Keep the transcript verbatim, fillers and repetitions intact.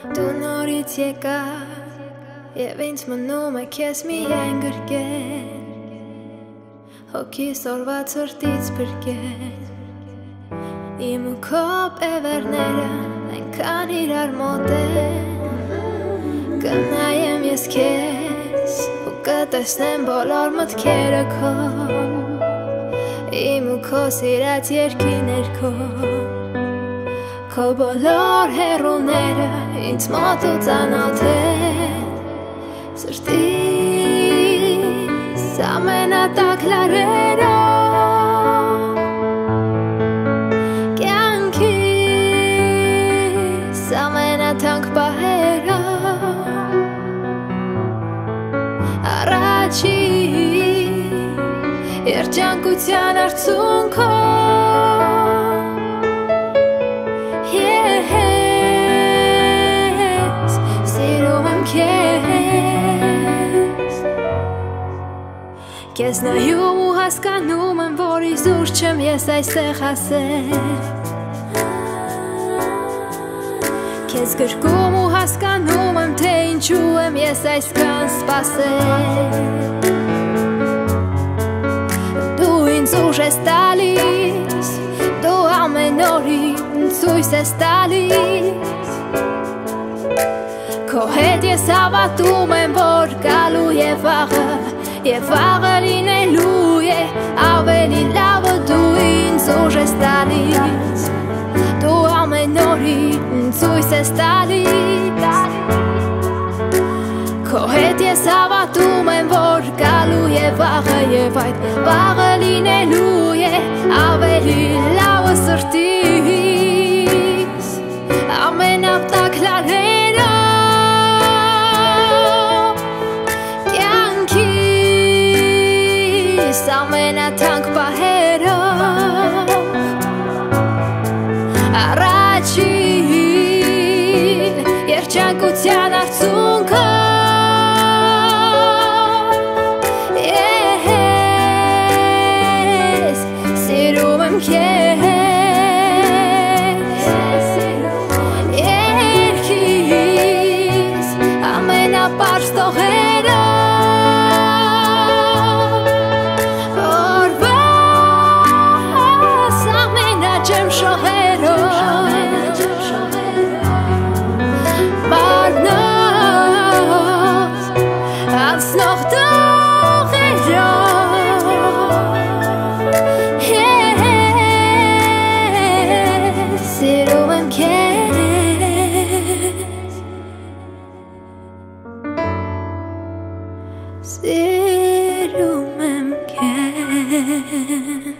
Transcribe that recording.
Դու նորից եկա Եվ ինձ մնում է քեզ միայն գրկել Հոգիս օրվա ցրտից փրկել Իմ ու քո պևերները այնքան իրար մոտ են Կնայեմ ես քեզ ու կտեսնեմ բոլոր մտքերը քո Իմ ու քո սիրած երկի ներքո Քո բոլոր հեռուները ինձ մոտ ու ծանոթ են Սրտիս ամենատակ լարերով Կյանքիս ամենաթանկ պահերով Առաջին երջանկության արդյունքով Ես սիրում եմ քեզ Քեզ նայում ու հասկանում եմ, որ իզուր չեմ ես այստեղ ասել Քեզ գրկում ու հասկանում եմ, թե ինչու եմ ես այսքան սպասել Դու ինձ ուժ ես տալիս, դու ամեն օրին ցույց ես տալիս Քո հետ ես հավատում եմ, որ գալու է վաղը Եվ վաղը լինելու է ավելի լավը Դու ինձ ուժ ես տալիս Դու ամեն օրին ցույց ես տալիս Քո հետ ես հավատում եմ, որ գալու է վաղը Եվ այդ վաղը լինելու է ավելի լավը սրտիս Ամենատակ լարերով Կյանքիս ամենաթանկ պահերով Առաջին երջանկության արդյունքով Ես սիրում եմ քեզ Երկիս ամենապարզ տողերով Օրվաս ամենաջեմ շողերով Մարնոց անցնող տողերով Ես սիրում եմ քեզ Սիրում եմ քեզ